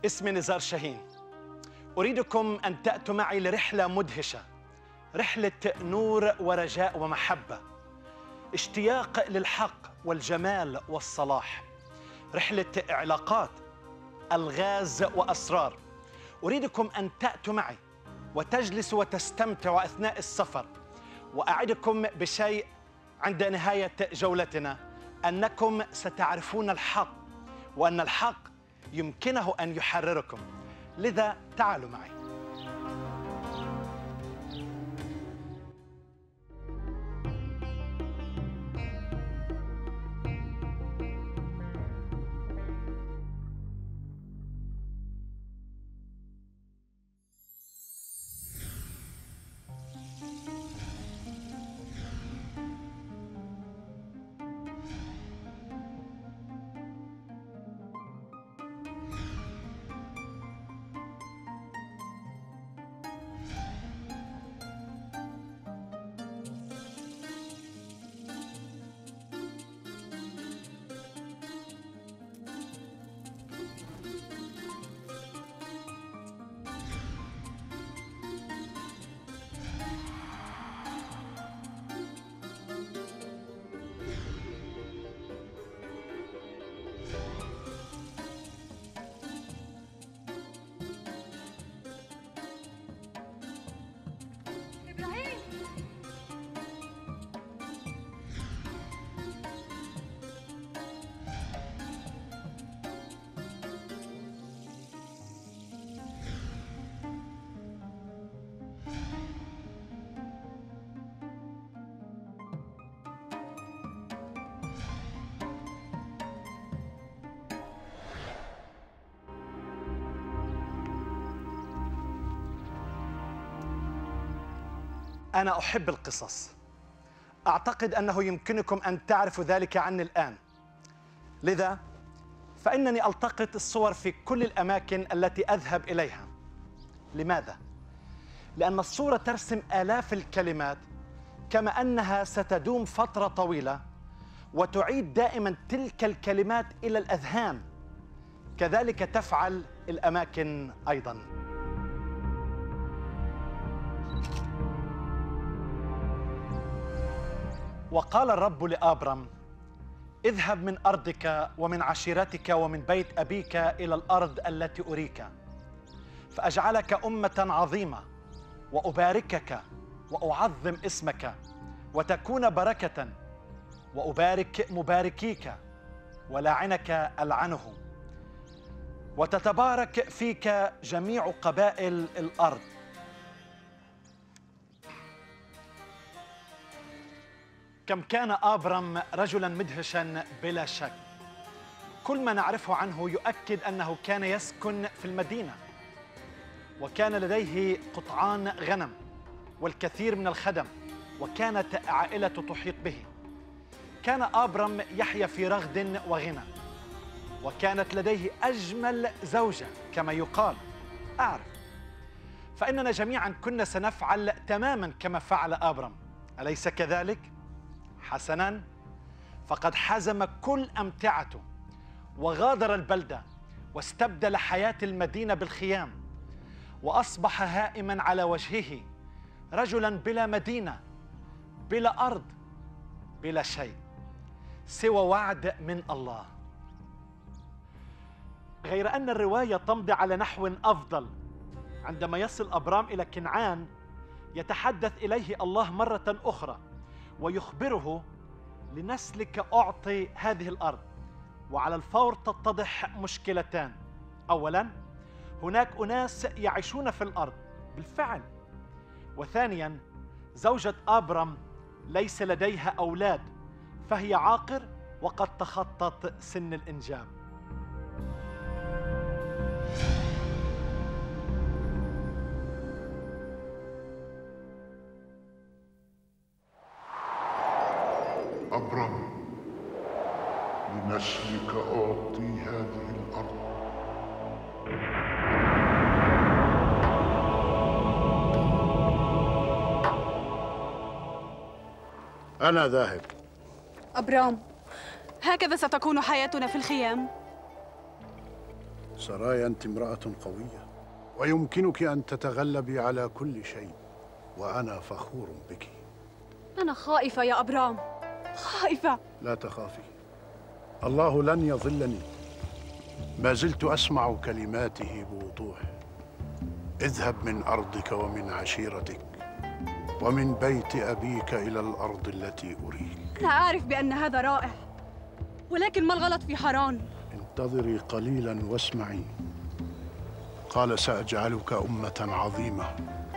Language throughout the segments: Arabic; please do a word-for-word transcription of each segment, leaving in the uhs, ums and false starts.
اسمي نزار شاهين. أريدكم أن تأتوا معي لرحلة مدهشة، رحلة نور ورجاء ومحبة، اشتياق للحق والجمال والصلاح، رحلة علاقات، ألغاز وأسرار. أريدكم أن تأتوا معي وتجلسوا وتستمتعوا أثناء السفر، وأعدكم بشيء عند نهاية جولتنا، أنكم ستعرفون الحق، وأن الحق يمكنه أن يحرركم. لذا تعالوا معي. أنا أحب القصص. أعتقد أنه يمكنكم أن تعرفوا ذلك عني الآن. لذا فإنني ألتقط الصور في كل الأماكن التي أذهب إليها. لماذا؟ لأن الصورة ترسم آلاف الكلمات، كما أنها ستدوم فترة طويلة وتعيد دائما تلك الكلمات إلى الأذهان. كذلك تفعل الأماكن أيضا. وقال الرب لآبرام: اذهب من أرضك ومن عشيرتك ومن بيت أبيك إلى الأرض التي أريك، فأجعلك أمة عظيمة وأباركك وأعظم اسمك وتكون بركة، وأبارك مباركيك ولاعنك ألعنه، وتتبارك فيك جميع قبائل الأرض. كم كان آبرام رجلاً مدهشاً بلا شك. كل ما نعرفه عنه يؤكد أنه كان يسكن في المدينة، وكان لديه قطعان غنم والكثير من الخدم، وكانت عائلة تحيط به. كان آبرام يحيا في رغد وغنى، وكانت لديه أجمل زوجة كما يقال. أعرف، فإننا جميعاً كنا سنفعل تماماً كما فعل آبرام، أليس كذلك؟ حسناً، فقد حزم كل أمتعته وغادر البلدة واستبدل حياة المدينة بالخيام، وأصبح هائماً على وجهه، رجلاً بلا مدينة، بلا أرض، بلا شيء سوى وعد من الله. غير أن الرواية تمضي على نحو أفضل. عندما يصل أبرام إلى كنعان يتحدث إليه الله مرة أخرى ويخبره: لنسلك أعطي هذه الأرض. وعلى الفور تتضح مشكلتان: أولاً، هناك أناس يعيشون في الأرض بالفعل، وثانياً، زوجة آبرام ليس لديها أولاد، فهي عاقر وقد تخطت سن الإنجاب. أبرام، لنسلك أعطي هذه الأرض. أنا ذاهب. أبرام، هكذا ستكون حياتنا في الخيام؟ سرايا، أنت امرأة قوية ويمكنك أن تتغلبي على كل شيء، وأنا فخور بك. أنا خائفة يا أبرام، خائفة. لا تخافي، الله لن يضلني. ما زلت أسمع كلماته بوضوح: اذهب من أرضك ومن عشيرتك ومن بيت أبيك إلى الأرض التي أريك. أنا أعرف بأن هذا رائع، ولكن ما الغلط في حران؟ انتظري قليلاً واسمعي. قال: سأجعلك أمة عظيمة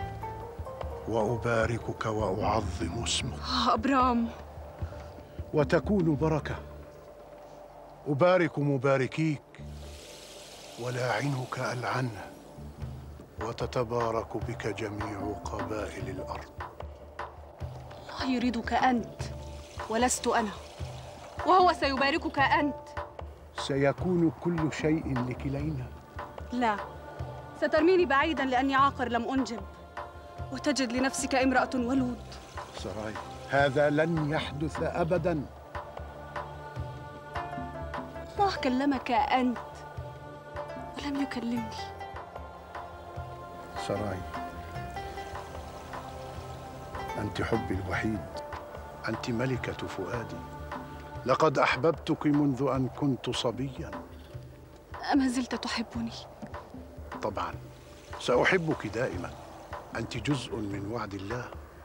وأباركك وأعظم اسمك. آه أبرام. وتكون بركة. أبارك مباركيك ولاعنك ألعنه، وتتبارك بك جميع قبائل الأرض. الله يريدك أنت ولست أنا، وهو سيباركك أنت. سيكون كل شيء لكلينا. لا، سترميني بعيداً لأني عاقر لم أنجب، وتجد لنفسك امرأة ولود. سراي، هذا لن يحدث أبداً. الله كلمك أنت ولم يكلمني. سراي، أنت حبي الوحيد، أنت ملكة فؤادي. لقد أحببتك منذ أن كنت صبياً. أما زلت تحبني؟ طبعاً، سأحبك دائماً. أنت جزء من وعد الله.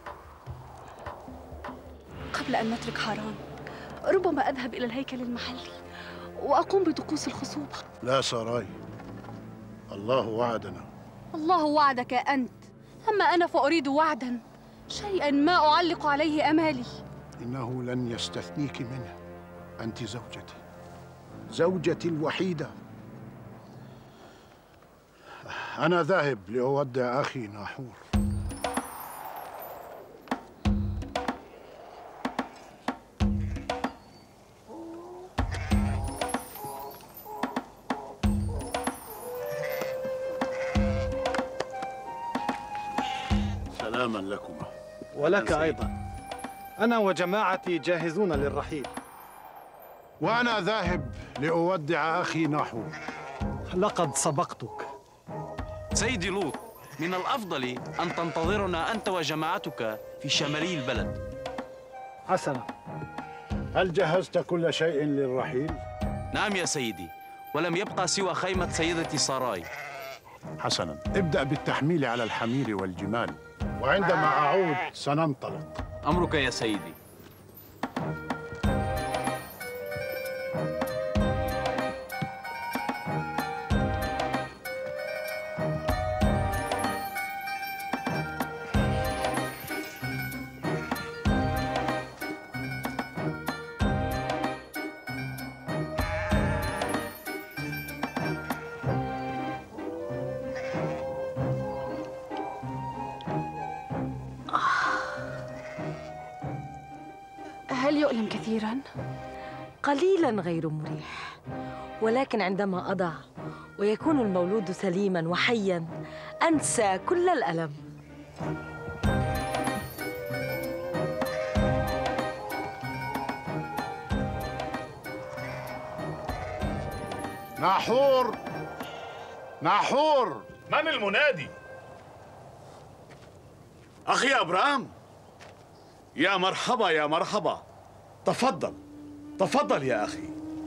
قبل أن نترك حران، ربما أذهب إلى الهيكل المحلي وأقوم بطقوس الخصوبة. لا سراي، الله وعدنا. الله وعدك أنت، أما أنا فأريد وعداً، شيئاً ما أعلق عليه أمالي. إنه لن يستثنيك منه. أنت زوجتي، زوجتي الوحيدة. أنا ذاهب لأودع أخي ناحور. سلاما لكما. ولك أيضا. أنا وجماعتي جاهزون للرحيل. وأنا ذاهب لأودع أخي ناحور. لقد سبقتك. سيدي لوط، من الأفضل أن تنتظرنا أنت وجماعتك في شمالي البلد. حسنا. هل جهزت كل شيء للرحيل؟ نعم يا سيدي، ولم يبقى سوى خيمة سيدتي ساراي. حسنا، ابدأ بالتحميل على الحمير والجمال، وعندما أعود سننطلق. أمرك يا سيدي. هل يؤلم كثيراً؟ قليلاً غير مريح، ولكن عندما أضع ويكون المولود سليماً وحياً أنسى كل الألم. ناحور، ناحور. من المنادي؟ أخي أبرام، يا مرحبا يا مرحبا. تفضل تفضل يا أخي.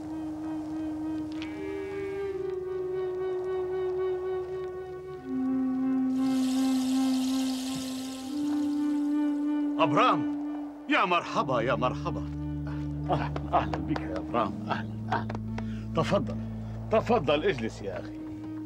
أبرام، يا مرحبا يا مرحبا. أهلا أهلا بك يا أبرام. أهلا أهلا. تفضل تفضل اجلس يا أخي.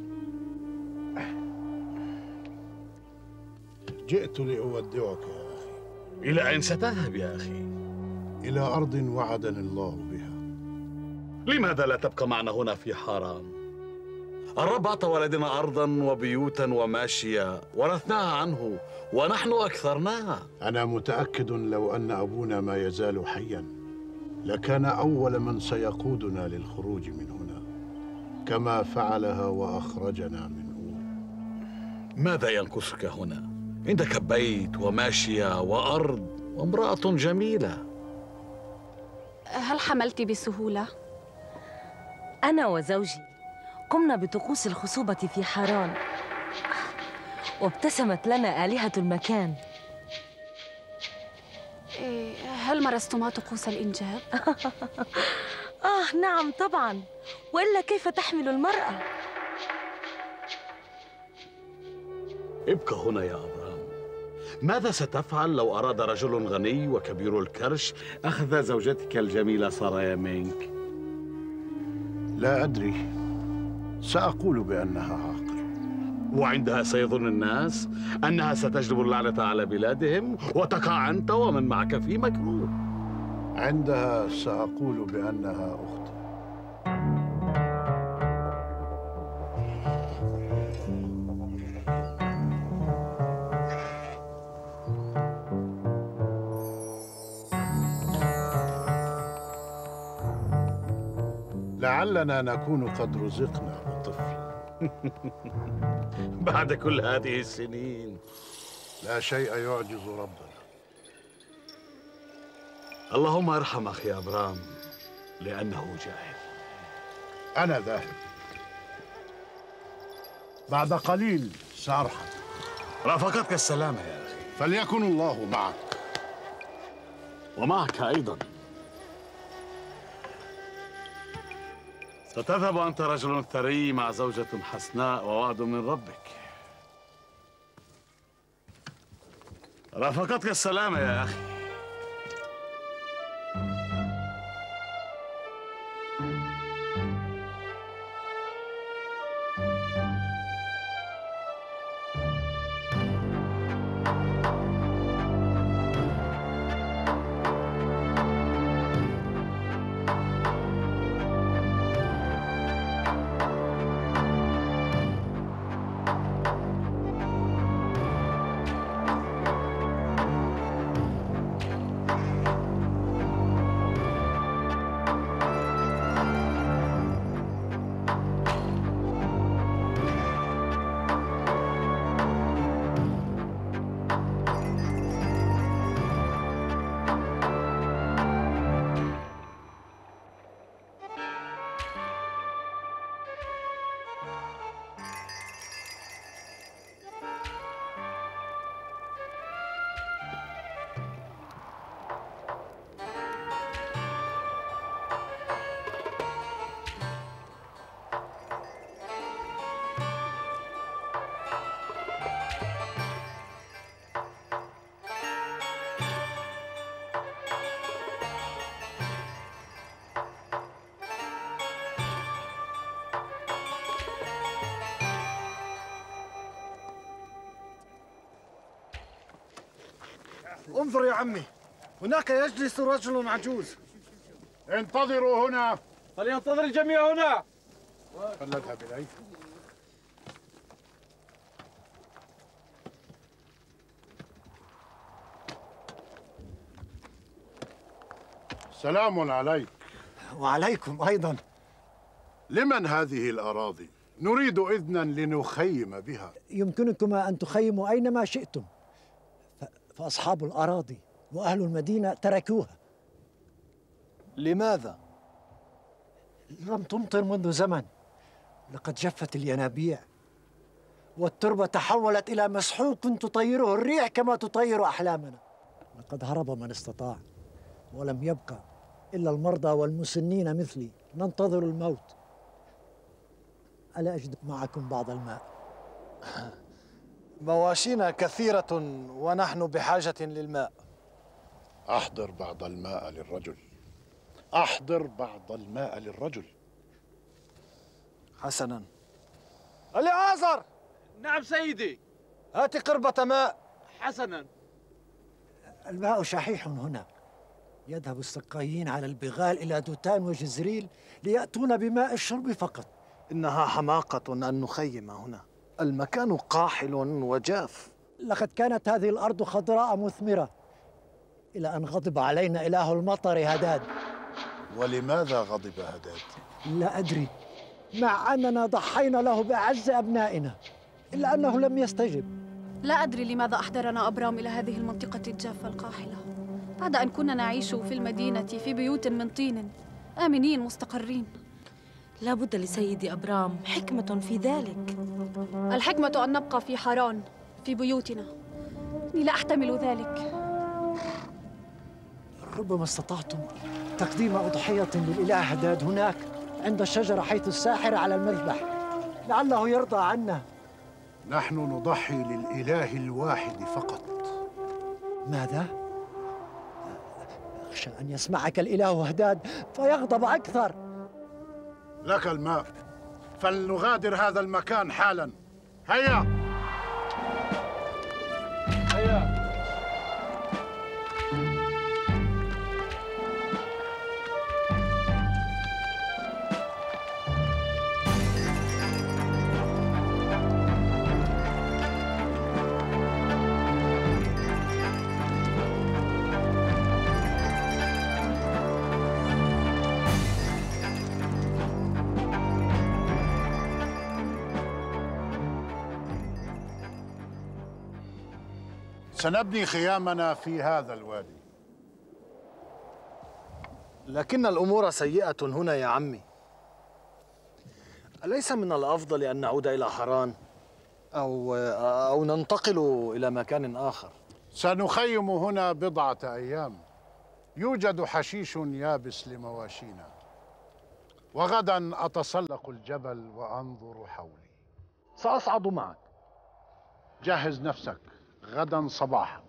جئت لأودعك يا أخي. إلى أين ستذهب يا أخي؟ إلى أرض وعدني الله بها. لماذا لا تبقى معنا هنا في حران؟ الرب أعطى ولدنا أرضا وبيوتا وماشية ورثناها عنه، ونحن أكثرناها. أنا متأكد لو أن أبونا ما يزال حيا لكان أول من سيقودنا للخروج من هنا، كما فعلها وأخرجنا من أور. ماذا ينقصك هنا؟ عندك بيت وماشية وأرض وامرأة جميلة. هل حملت بسهولة؟ أنا وزوجي قمنا بطقوس الخصوبة في حران، وابتسمت لنا آلهة المكان. إيه، هل مارستما طقوس الإنجاب؟ آه نعم طبعاً، وإلا كيف تحمل المرأة؟ ابقى هنا يا أبرام. ماذا ستفعل لو أراد رجل غني وكبير الكرش أخذ زوجتك الجميلة سارايا منك؟ لا أدري، سأقول بأنها عاقل. وعندها سيظن الناس أنها ستجلب اللعنة على بلادهم وتقع أنت ومن معك في مكروه. عندها سأقول بأنها أختي. لعلنا نكون قد رزقنا بطفل. بعد كل هذه السنين. لا شيء يعجز ربنا. اللهم ارحم أخي أبرام لأنه جاهل. أنا ذاهب، بعد قليل سأرحل. رافقتك السلامة يا أخي. فليكن الله معك. ومعك أيضا. ستذهب أنت رجل ثري مع زوجة حسناء ووعد من ربك. رافقتك السلامة يا أخي. انظر يا عمي، هناك يجلس رجل عجوز. انتظروا هنا. فلينتظر الجميع هنا. فلنذهب إليه. سلام عليك. وعليكم أيضا. لمن هذه الأراضي؟ نريد إذنا لنخيم بها. يمكنكما أن تخيموا أينما شئتم، فأصحاب الأراضي وأهل المدينة تركوها. لماذا؟ لم تمطر منذ زمن، لقد جفت الينابيع والتربة تحولت إلى مسحوق تطيره الريح كما تطير أحلامنا. لقد هرب من استطاع ولم يبقى إلا المرضى والمسنين مثلي ننتظر الموت. ألا أجد معكم بعض الماء؟ مواشينا كثيرة ونحن بحاجة للماء. أحضر بعض الماء للرجل. أحضر بعض الماء للرجل. حسناً. اليعازر! نعم سيدي. هات قربة ماء. حسناً. الماء شحيح هنا. يذهب السقايين على البغال إلى دوتان وجزريل ليأتون بماء الشرب فقط. إنها حماقة أن نخيم هنا، المكان قاحل وجاف. لقد كانت هذه الأرض خضراء مثمرة إلى أن غضب علينا إله المطر هداد. ولماذا غضب هداد؟ لا أدري، مع أننا ضحينا له بأعز أبنائنا إلا أنه لم يستجب. لا أدري لماذا أحضرنا أبرام إلى هذه المنطقة الجافة القاحلة بعد أن كنا نعيش في المدينة في بيوت من طين آمنين مستقرين. لا بد لسيدي أبرام حكمة في ذلك. الحكمة أن نبقى في حران في بيوتنا. إني لا أحتمل ذلك. ربما استطعتم تقديم أضحية للإله هداد هناك عند الشجرة حيث الساحر على المذبح، لعله يرضى عنا. نحن نضحي للإله الواحد فقط. ماذا؟ أخشى أن يسمعك الإله هداد فيغضب أكثر. لك الماء، فلنغادر هذا المكان حالا. هيا هيا. سنبني خيامنا في هذا الوادي. لكن الأمور سيئة هنا يا عمي. أليس من الأفضل أن نعود إلى حران أو أو ننتقل إلى مكان آخر؟ سنخيم هنا بضعة أيام. يوجد حشيش يابس لمواشينا، وغدا أتسلق الجبل وأنظر حولي. سأصعد معك. جهز نفسك، غدا صباحا.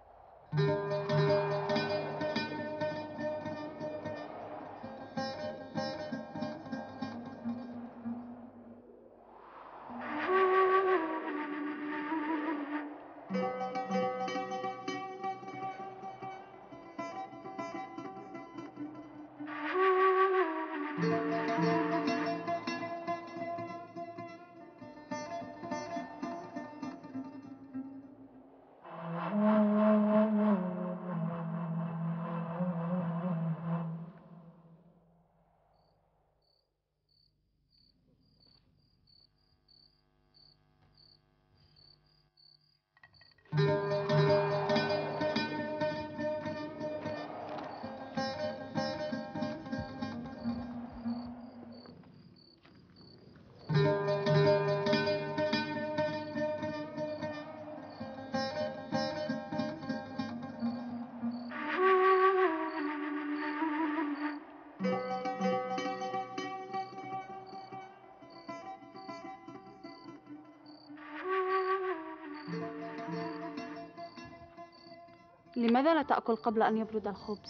لماذا لا تأكل قبل أن يبرد الخبز؟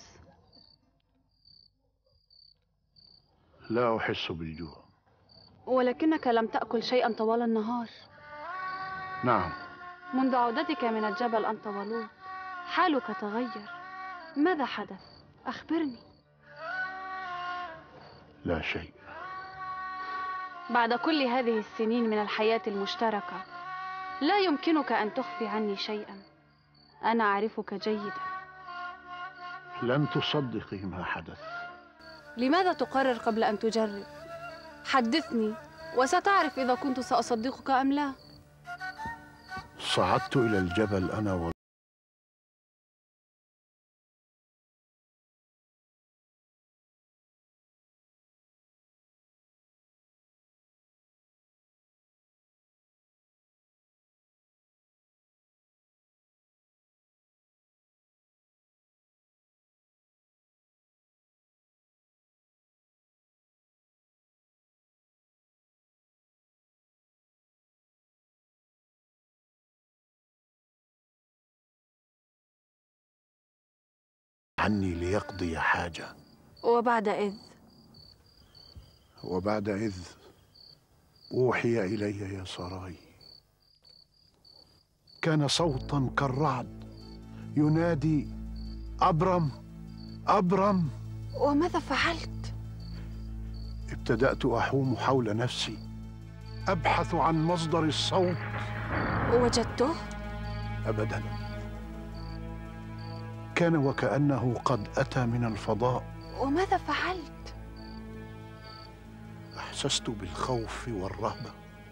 لا أحس بالجوع. ولكنك لم تأكل شيئا طوال النهار. نعم. منذ عودتك من الجبل أنت ولوط حالك تغير. ماذا حدث؟ أخبرني. لا شيء. بعد كل هذه السنين من الحياة المشتركة لا يمكنك أن تخفي عني شيئا. أنا أعرفك جيدا. لن تصدقي ما حدث. لماذا تقرر قبل أن تجرب؟ حدثني وستعرف إذا كنت سأصدقك أم لا. صعدت إلى الجبل أنا و عني ليقضي حاجة. وبعد إذ وبعد إذ أوحي إلي يا سراي، كان صوتا كالرعد ينادي: أبرم أبرم. وماذا فعلت؟ ابتدأت أحوم حول نفسي أبحث عن مصدر الصوت. وجدته؟ أبداً، كان وكأنه قد أتى من الفضاء. وماذا فعلت؟ أحسست بالخوف والرهبة،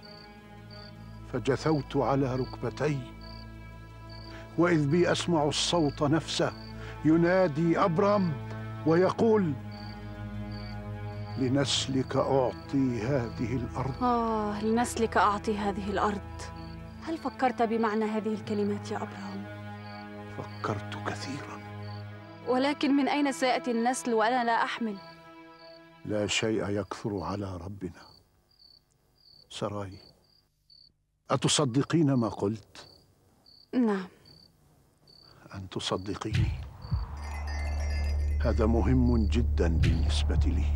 فجثوت على ركبتي، وإذ بي أسمع الصوت نفسه ينادي: أبرم، ويقول: لنسلك أعطي هذه الأرض. آه، لنسلك أعطي هذه الأرض. هل فكرت بمعنى هذه الكلمات يا أبراهام؟ فكرت كثيراً. ولكن من أين سيأتي النسل وأنا لا أحمل؟ لا شيء يكثر على ربنا. سراي، أتصدقين ما قلت؟ نعم. أن تصدقيني هذا مهم جدا بالنسبة لي،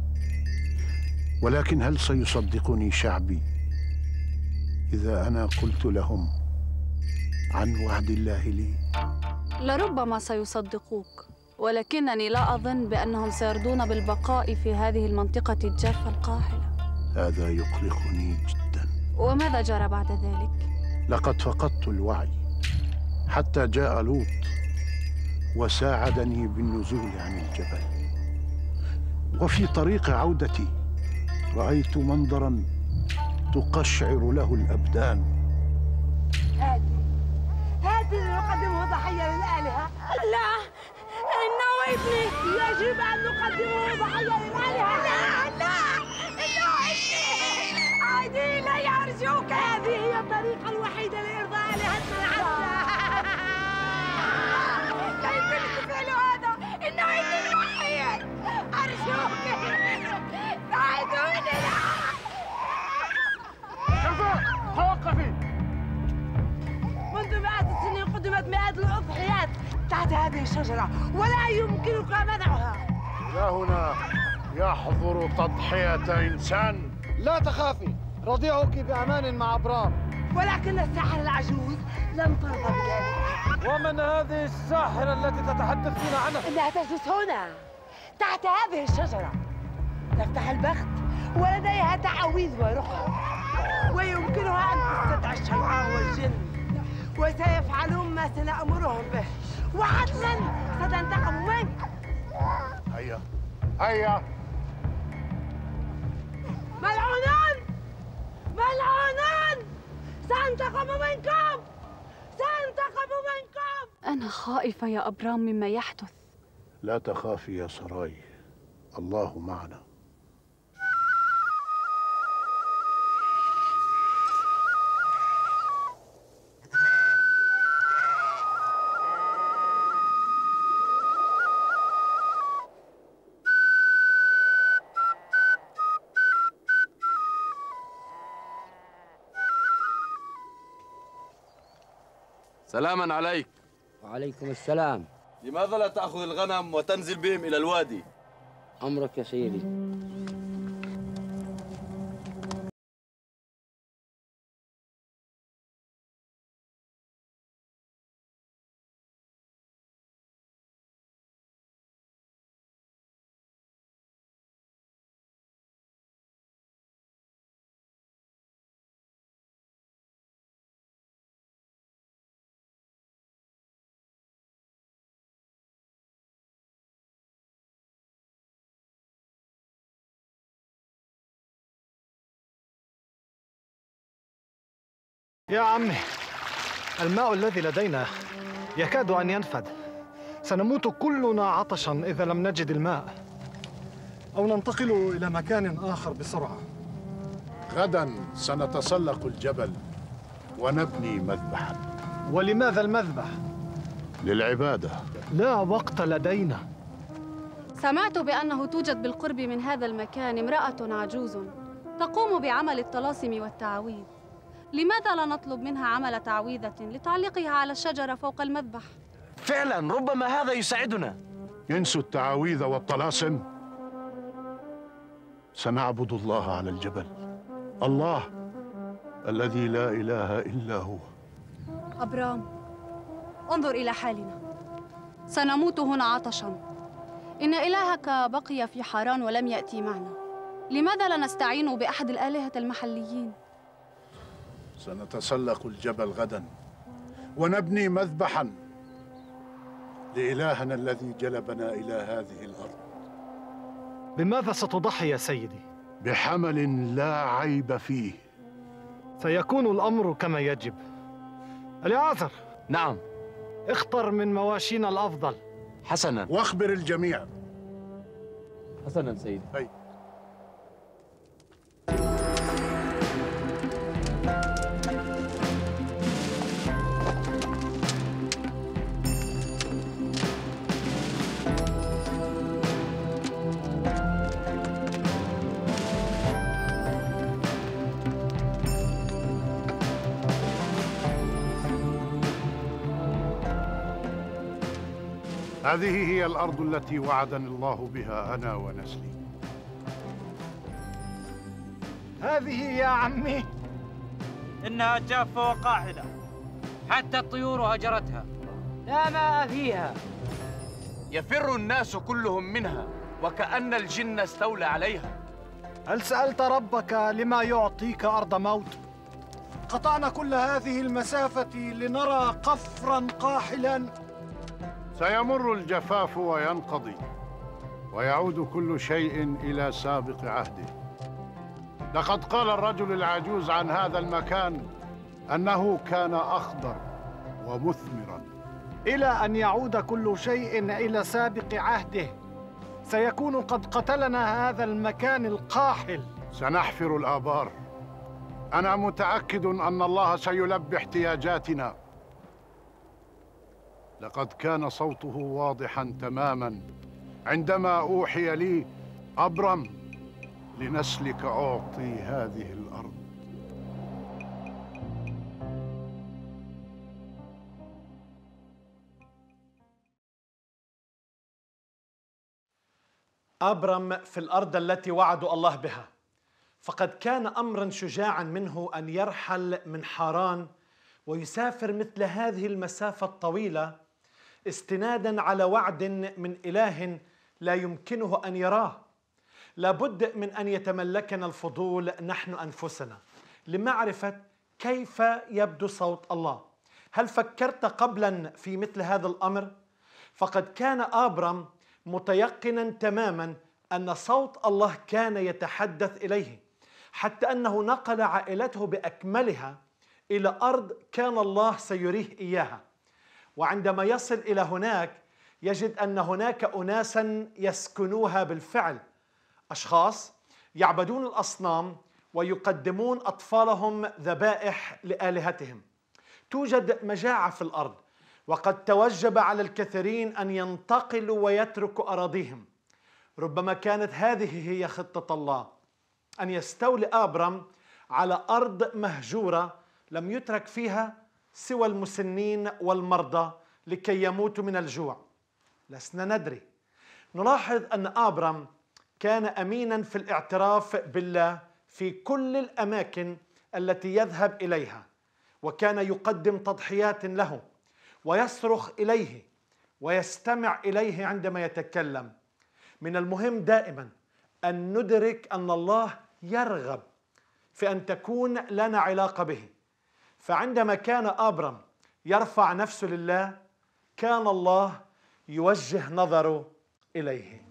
ولكن هل سيصدقني شعبي إذا أنا قلت لهم عن وعد الله لي؟ لربما سيصدقوك، ولكنني لا أظن بأنهم سيرضون بالبقاء في هذه المنطقة الجافة القاحلة. هذا يقلقني جدا. وماذا جرى بعد ذلك؟ لقد فقدت الوعي حتى جاء لوط وساعدني بالنزول عن الجبل. وفي طريق عودتي رأيت منظرا تقشعر له الأبدان. هذه هذه نقدمه ضحية للآلهة. لا، إنه ابني، يجب أن نقدمه ضحية للآلهة. لا لا، إنه ابني، عيدي إلي أرجوك. هذه هي الطريقة الوحيدة لإرضاء آلهتنا العزة. لا يمكنك فعل هذا، إنه ابني الوحيد. أرجوك ساعدوني. كفى، توقفي. منذ مئات السنين قدمت مئات الأضحيات تحت هذه الشجرة، ولا يمكنك منعها. إلهنا يحظر تضحية إنسان. لا تخافي، رضيعك بأمان مع أبرام. ولكن الساحرة العجوز لم ترضى بذلك. ومن هذه الساحرة التي تتحدثين عنها؟ إنها تجلس هنا تحت هذه الشجرة، تفتح البخت ولديها تعاويذ ورقى، ويمكنها أن تستدعي الشيطان والجن، وسيفعلون ما سنأمرهم به، وحتما ستنتقم منك. هيا هيا. ملعونون ملعونون، سأنتقم منكم سأنتقم منكم. أنا خائفة يا أبرام مما يحدث. لا تخافي يا سراي، الله معنا. سلاما عليك. وعليكم السلام. لماذا لا تأخذ الغنم وتنزل بهم إلى الوادي؟ أمرك يا سيدي. يا عمي، الماء الذي لدينا يكاد أن ينفد. سنموت كلنا عطشاً إذا لم نجد الماء. أو ننتقل إلى مكان آخر بسرعة. غداً سنتسلق الجبل ونبني مذبحاً. ولماذا المذبح؟ للعبادة. لا وقت لدينا. سمعت بأنه توجد بالقرب من هذا المكان امرأة عجوز تقوم بعمل الطلاسم والتعاويذ. لماذا لا نطلب منها عمل تعويذة لتعليقها على الشجرة فوق المذبح؟ فعلا ربما هذا يساعدنا. ينسوا التعاويذ والطلاسم. سنعبد الله على الجبل، الله الذي لا إله إلا هو. أبرام، انظر إلى حالنا، سنموت هنا عطشاً. إن إلهك بقي في حران ولم يأتي معنا. لماذا لا نستعين بأحد الآلهة المحليين؟ سنتسلق الجبل غداً ونبني مذبحاً لإلهنا الذي جلبنا إلى هذه الأرض. بماذا ستضحي يا سيدي؟ بحمل لا عيب فيه. سيكون الأمر كما يجب. اليعازر. نعم. اختر من مواشينا الأفضل. حسناً. واخبر الجميع. حسناً سيدي. هي. هذه هي الأرض التي وعدني الله بها أنا ونسلي. هذه يا عمي إنها جافة وقاحلة، حتى الطيور هجرتها، لا ماء فيها، يفر الناس كلهم منها وكأن الجن استولى عليها. هل سألت ربك لما يعطيك أرض موت؟ قطعنا كل هذه المسافة لنرى قفراً قاحلاً. سيمر الجفاف وينقضي، ويعود كل شيء إلى سابق عهده. لقد قال الرجل العجوز عن هذا المكان أنه كان أخضر ومثمراً. إلى أن يعود كل شيء إلى سابق عهده سيكون قد قتلنا هذا المكان القاحل. سنحفر الآبار. أنا متأكد أن الله سيلبي احتياجاتنا. لقد كان صوته واضحاً تماماً عندما أوحي لي: أبرم، لنسلك أعطي هذه الأرض. أبرم في الأرض التي وعدوا الله بها، فقد كان أمراً شجاعاً منه أن يرحل من حاران ويسافر مثل هذه المسافة الطويلة استناداً على وعد من إله لا يمكنه أن يراه. لابد من أن يتملكنا الفضول نحن أنفسنا لمعرفة كيف يبدو صوت الله. هل فكرت قبلاً في مثل هذا الأمر؟ فقد كان أبرم متيقناً تماماً أن صوت الله كان يتحدث إليه، حتى أنه نقل عائلته بأكملها إلى أرض كان الله سيريه إياها. وعندما يصل إلى هناك يجد أن هناك أناساً يسكنوها بالفعل، أشخاص يعبدون الأصنام ويقدمون أطفالهم ذبائح لآلهتهم. توجد مجاعة في الأرض، وقد توجب على الكثيرين أن ينتقلوا ويتركوا أراضيهم. ربما كانت هذه هي خطة الله، أن يستولي أبرم على أرض مهجورة لم يترك فيها سوى المسنين والمرضى لكي يموتوا من الجوع. لسنا ندري. نلاحظ أن أبرم كان أميناً في الاعتراف بالله في كل الأماكن التي يذهب إليها، وكان يقدم تضحيات له ويصرخ إليه ويستمع إليه عندما يتكلم. من المهم دائماً أن ندرك أن الله يرغب في أن تكون لنا علاقة به. فعندما كان أبرم يرفع نفسه لله كان الله يوجه نظره إليه.